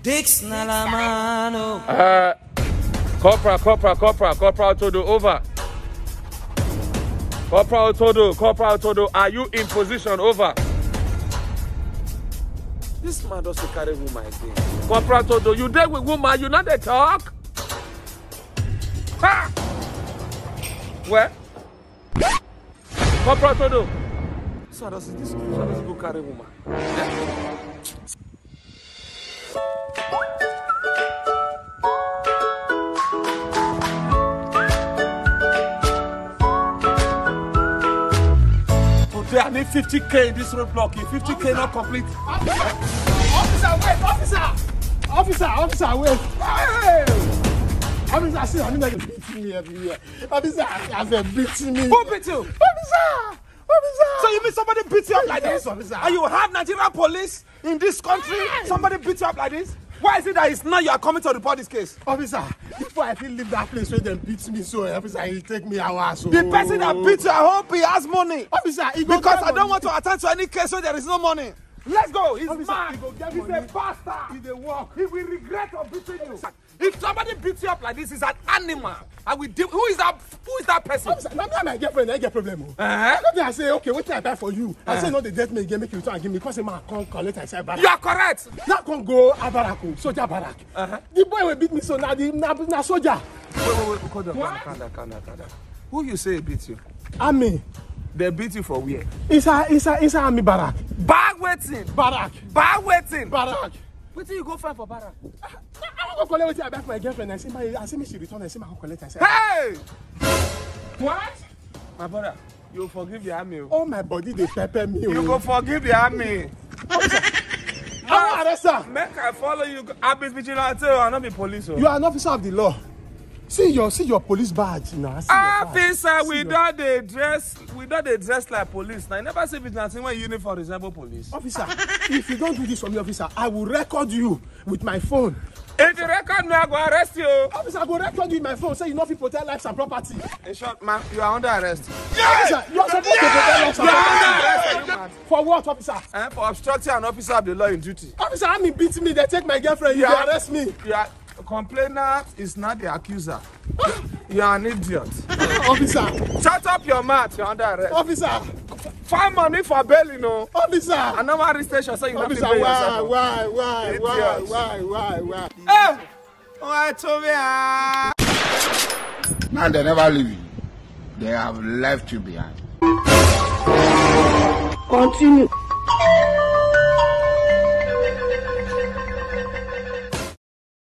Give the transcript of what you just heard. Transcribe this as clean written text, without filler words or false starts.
Dix Nalamano. Corporal Todo, over. Corporal Todo, are you in position? Over. This man doesn't carry woman again. Corporal Todo, you deal with woman, you not they talk? Ha! Where? Corporal Todo. So does go carry woman? Today I need 50K in this roadblock. If 50K not complete. Officer, wait! Officer, wait! Hey! Officer, see, I mean, like beating me everywhere. Officer, as they're beating me. Who beat you? Officer! So you mean somebody beat you up like Yes, this? officer. And you have Nigerian police in this country? Somebody beat you up like this? Why is it that it's now you are coming to report this case? Officer, before I leave that place where they beat me, so officer, he take me hours. So. The person that beat you, I hope he has money. Officer, he go Because get I don't money. want to attend to any case where there is no money. Let's go. He's Officer, mad. he go get He's money. a bastard. He dey work. He will regret of beating you. If somebody beats you up like this, he's an animal. I will deal. Who is that person? Officer, now me and my girlfriend, I get problem. I say, okay, what I buy for you? I say, no, they get me again, make you return and give me, because the man come collect and say, You are correct. now come go Abarako, soldier barak. The boy will beat me, so now na soldier. Wait, calm down. Who you say beat you? Army. They beat you for where? It's a army barak. Bag waiting. Barak. What do you go find for Barak? I go collect what I buy for my girlfriend and say me she return and say me come collect and say. Hey! What? My brother, you forgive the army. Oh, my body they pepper me. You go forgive the army. I arrest her. Make I follow you. I be vigilante. I not be police. You are an officer of the law. See your police badge now. Officer, we don't dey dress like police. Now, I never see vigilante when uniform resemble police. Officer, if you don't do this for me, officer, I will record you with my phone. If you record me, I go arrest you. Officer, I will record you with my phone. Say you know if you protect lives and property. In short, man, you are under arrest. Officer, you are supposed to protect lives and property. For what, officer? For obstructing an officer of the law in duty. Officer, I'm beating me. They take my girlfriend. You arrest me. The complainant is not the accuser. You are an idiot. Officer. Shut up your mouth. You're under arrest. Officer. Find money for bail, you know. Officer. And no one station so you not Officer, pay yourself. why? Why to me? Now they never leave you. They have left you behind. Continue.